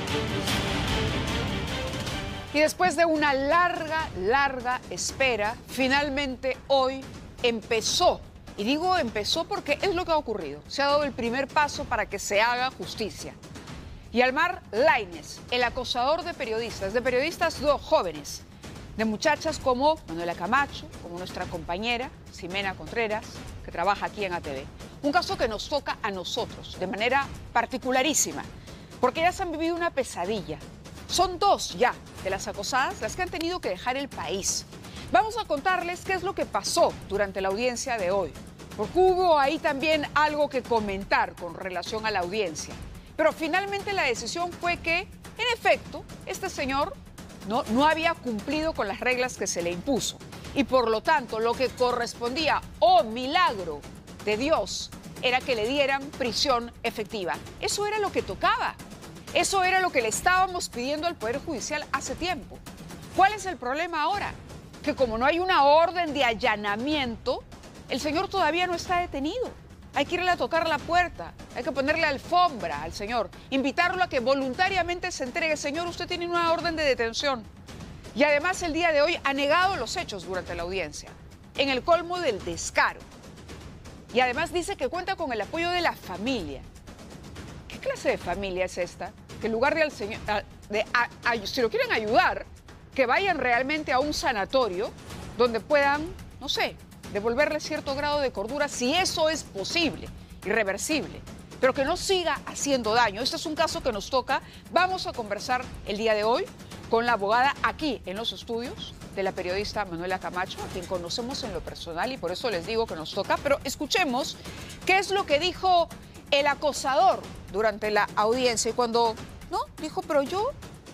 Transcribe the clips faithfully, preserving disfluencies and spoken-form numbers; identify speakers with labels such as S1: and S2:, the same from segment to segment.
S1: Y después de una larga, larga espera, finalmente hoy empezó. Y digo empezó porque es lo que ha ocurrido. Se ha dado el primer paso para que se haga justicia. Yalmar Lainez, el acosador de periodistas, de periodistas dos jóvenes, de muchachas como Manuela Camacho, como nuestra compañera Ximena Contreras, que trabaja aquí en A T V. Un caso que nos toca a nosotros de manera particularísima, porque ellas han vivido una pesadilla. Son dos ya de las acosadas las que han tenido que dejar el país. Vamos a contarles qué es lo que pasó durante la audiencia de hoy, porque hubo ahí también algo que comentar con relación a la audiencia. Pero finalmente la decisión fue que, en efecto, este señor no, no había cumplido con las reglas que se le impuso. Y por lo tanto, lo que correspondía, oh milagro de Dios, era que le dieran prisión efectiva. Eso era lo que tocaba. Eso era lo que le estábamos pidiendo al Poder Judicial hace tiempo. ¿Cuál es el problema ahora? Que como no hay una orden de allanamiento, el señor todavía no está detenido. Hay que irle a tocar la puerta, hay que ponerle alfombra al señor, invitarlo a que voluntariamente se entregue. Señor, usted tiene una orden de detención. Y además el día de hoy ha negado los hechos durante la audiencia, en el colmo del descaro. Y además dice que cuenta con el apoyo de la familia. ¿Qué clase de familia es esta? Que en lugar de, al señor, de a, a, si lo quieren ayudar, que vayan realmente a un sanatorio donde puedan, no sé, devolverle cierto grado de cordura, si eso es posible, irreversible, pero que no siga haciendo daño. Este es un caso que nos toca. Vamos a conversar el día de hoy con la abogada aquí en los estudios de la periodista Manuela Camacho, a quien conocemos en lo personal y por eso les digo que nos toca. Pero escuchemos qué es lo que dijo el acosador durante la audiencia y cuando, ¿no? Dijo, pero yo,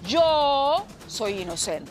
S1: yo soy inocente.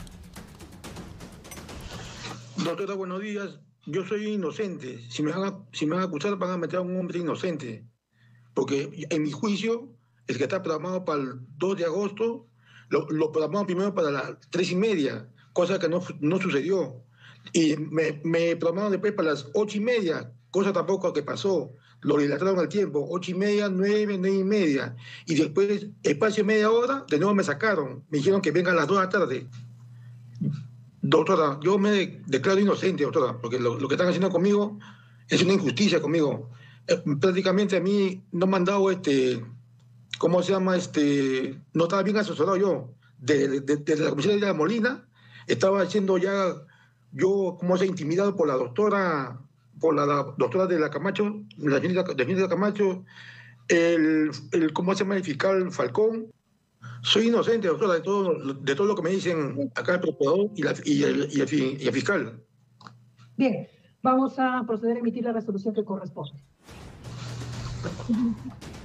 S2: Doctora, buenos días. Yo soy inocente. Si me van a, si me van a acusar, van a meter a un hombre inocente. Porque en mi juicio, el que está programado para el dos de agosto, lo, lo programado primero para las tres y media, cosa que no, no sucedió. Y me, me programaron después para las ocho y media, cosa tampoco que pasó. Lo dilataron al tiempo, ocho y media, nueve, nueve y media. Y después, espacio de media hora, de nuevo me sacaron. Me dijeron que vengan a las dos de la tarde. Doctora, yo me declaro inocente, doctora, porque lo, lo que están haciendo conmigo es una injusticia conmigo. Eh, prácticamente a mí no me han dado, este, ¿cómo se llama? Este, no estaba bien asesorado yo. Desde de, de, de la comisaría de la Molina, estaba siendo ya, yo, ¿cómo se ha intimidado por la doctora, por la, la doctora de la Camacho, la señorita de la Camacho, el, el, ¿cómo se llama? El fiscal Falcón. Soy inocente, doctora, de todo, de todo lo que me dicen acá el procurador y, la, y, el, y, el, y el fiscal.
S3: Bien, vamos a proceder a emitir la resolución que corresponde.